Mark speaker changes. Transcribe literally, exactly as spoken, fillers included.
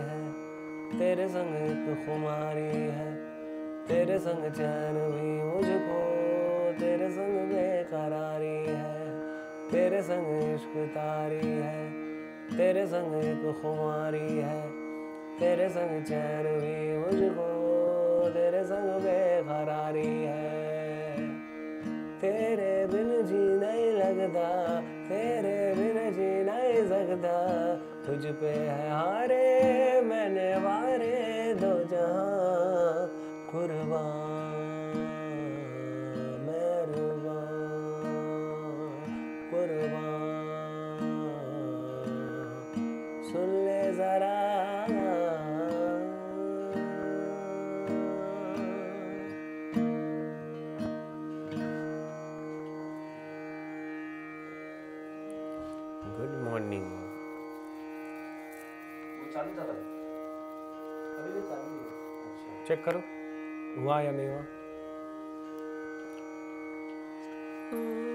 Speaker 1: है, तेरे संग एक खुमारी है, तेरे संग चैन भी मुझको, तेरे संग बेकरारी है, तेरे संग इश्क तारी है, तेरे संग एक खुमारी है, तेरे संग चैन भी मुझको, तेरे संग बेकरारी है। तेरे बिन जी नहीं लगता, तेरे बिन जी नहीं सकता, तुझ पे है हारे मैंने वारे दो जहां, कुर्बान मेहरबान कुर्बान, सुन ले जरा गुड मॉर्निंग।
Speaker 2: वो चालू था तब, अभी भी चालू ही है। अच्छा
Speaker 1: चेक करो हुआ या नहीं हुआ।